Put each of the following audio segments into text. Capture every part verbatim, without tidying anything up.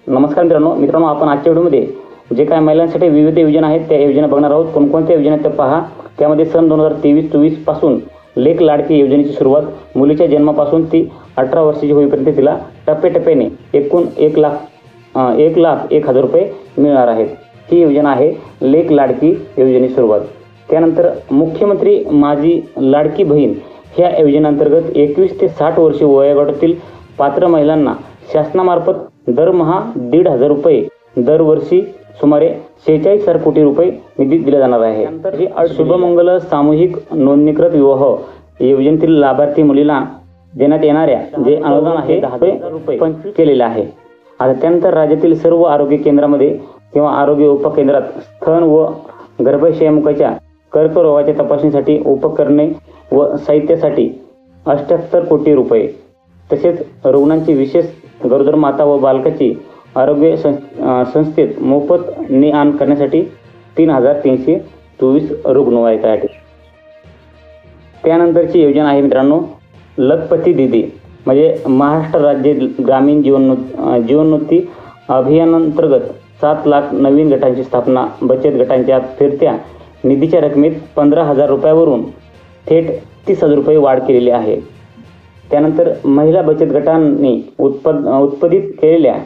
नमस्कार मित्रांनो मित्रांनो आपण आजच्या व्हिडिओमध्ये जे काय महिलांसाठी विविध योजना आहेत त्या योजना बघणार आहोत। कोणकोणत्या योजना आहेत ते पहा। त्यामध्ये सन दोन हजार तेवीस चोवीस पासून लेख लाडकी योजनेची सुरुवात मुलीच्या जन्मापासून ती अठरा वर्षाची होईपर्यंत तिला टप्प्याटप्प्याने एकूण एक लाख एक लाख एक हजार रुपये मिळणार आहेत। ही योजना आहे लेख लाडकी योजनेची सुरुवात। त्यानंतर मुख्यमंत्री माझी लाडकी बहीण ह्या योजनेअंतर्गत एकवीस ते साठ वर्ष वयोगटातील पात्र महिलांना शासनामार्फत दरमहा दीड हजार रुपये दरवर्षी सुमारे शेहेचाळीस हजार कोटी रुपये निधी दिला जाणार आहे। त्यानंतर शुभमंगल सामूहिक नोंदणीकृत विवाह योजनेतील लाभार्थी मुलीला देण्यात येणाऱ्या जे अनुदान आहे दहा रुपये पंचवीस केलेले आहे। आता त्यानंतर राज्यातील सर्व आरोग्य केंद्रामध्ये किंवा आरोग्य उपकेंद्रात स्तन व गर्भाशयमुखाच्या कर्करोगाच्या तपासणीसाठी उपकरणे व साहित्यासाठी अठ्ठ्याहत्तर कोटी रुपये, तसेच रुग्णांची विशेष गरोदर माता व बालकाची आरोग्य संस्थेत मोफत ने आण करण्यासाठी तीन हजार तीनशे चोवीस रुग्णवाहिका आहेत। त्यानंतरची योजना आहे मित्रांनो लखपती दीदी, म्हणजे महाराष्ट्र राज्य ग्रामीण जीवनो जीवनोन्नती अभियानांतर्गत सात लाख नवीन गटांची स्थापना बचत गटांच्या फिरत्या निधीच्या रकमेत पंधरा हजार रुपयावरून थेट तीस हजार रुपये वाढ केलेली आहे। त्यानंतर महिला बचत गटांनी उत्पाद उत्पादित केलेल्या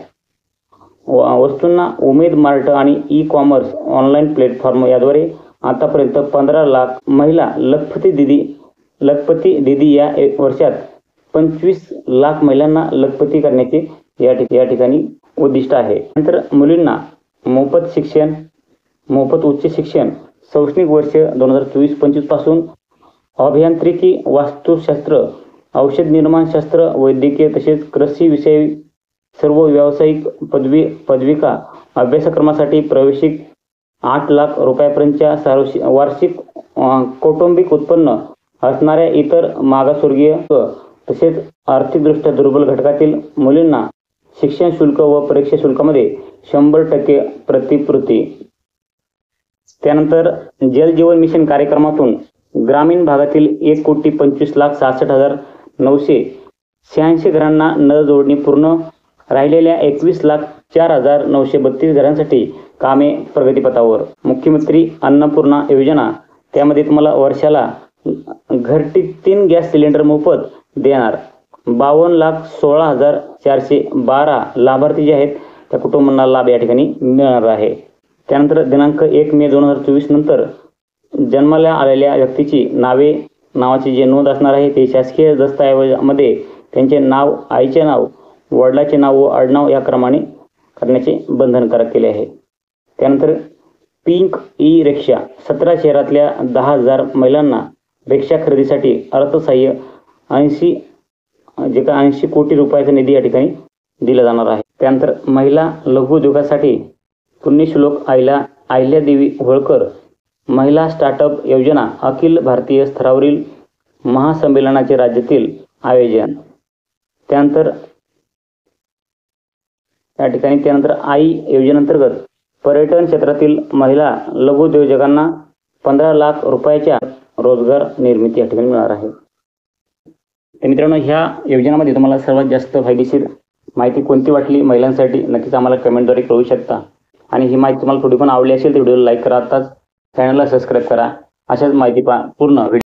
वस्तूंना उमेद मार्ट आणि ई कॉमर्स ऑनलाईन प्लॅटफॉर्म याद्वारे आतापर्यंत पंधरा लाख महिला लखपती दीदी लखपती दीदी या वर्षात पंचवीस लाख महिलांना लखपती करण्याचे या या ठिकाणी उद्दिष्ट आहे। नंतर मुलींना मोफत शिक्षण मोफत उच्च शिक्षण शैक्षणिक वर्ष दोन हजार चोवीस पंचवीस पासून अभियांत्रिकी वास्तुशास्त्र औषध निर्माणशास्त्र वैद्यकीय तसेच कृषी विषयी सर्व व्यावसायिक पदवी पदविका अभ्यासक्रमासाठी प्रवेशिक आठ लाख रुपयापर्यंतच्या वार्षिक कौटुंबिक उत्पन्न असणाऱ्या इतर मागासवर्गीय तसेच आर्थिकदृष्ट्या दुर्बल घटकातील मुलींना शिक्षण शुल्क व परीक्षा शुल्कामध्ये शंभर टक्के प्रतिपूर्ती। त्यानंतर जल जीवन मिशन कार्यक्रमातून ग्रामीण भागातील एक कोटी पंचवीस लाख सहासष्ट हजार नऊशे शहाऐंशी घरांना नळ जोडणी पूर्ण राहिलेल्या एकवीस लाख चार हजार नऊशे बत्तीस घरांसाठी कामे प्रगतीपथावर। मुख्यमंत्री अन्नपूर्णा योजना, त्यामध्ये तुम्हाला वर्षाला घरटी तीन गॅस सिलेंडर मोफत देणार। बावन्न लाख सोळा हजार चारशे बारा लाभार्थी जे आहेत त्या कुटुंबांना लाभ या ठिकाणी मिळणार आहे। त्यानंतर दिनांक एक मे दोन हजार चोवीस नंतर जन्माला आलेल्या व्यक्तीची नावे नावाची जे नोंद असणार आहे ते शासकीय दस्तऐवजामध्ये त्यांचे नाव, आईचे नाव, वडिलाचे नाव व आडनाव या क्रमाने करण्याचे बंधनकारक केले आहे। त्यानंतर पिंक ई रिक्षा सतरा शहरातल्या दहा हजार महिलांना रिक्षा खरेदीसाठी अर्थसहाय्य ऐंशी जे का ऐंशी कोटी रुपयाचा निधी या ठिकाणी दिला जाणार आहे। त्यानंतर महिला लघु उद्योगासाठी पुण्यश्लोक आयला अहिल्यादेवी होळकर महिला स्टार्टअप योजना अखिल भारतीय स्तरावरील महासंमेलनाचे राज्यातील आयोजन। त्यानंतर या ठिकाणी त्यानंतर आई योजनेअंतर्गत पर्यटन क्षेत्रातील महिला लघु उद्योजकांना पंधरा लाख रुपयाच्या रोजगार निर्मिती या ठिकाणी मिळणार आहे। तर मित्रांनो ह्या योजनांमध्ये तुम्हाला सर्वात जास्त फायदेशीर माहिती कोणती वाटली महिलांसाठी नक्कीच आम्हाला कमेंटद्वारे कळवू शकता। आणि ही माहिती तुम्हाला थोडी पण आवडली असेल तर व्हिडिओला लाईक करा, आताच चॅनलला सबस्क्राईब करा। अशाच माहिती पा पूर्ण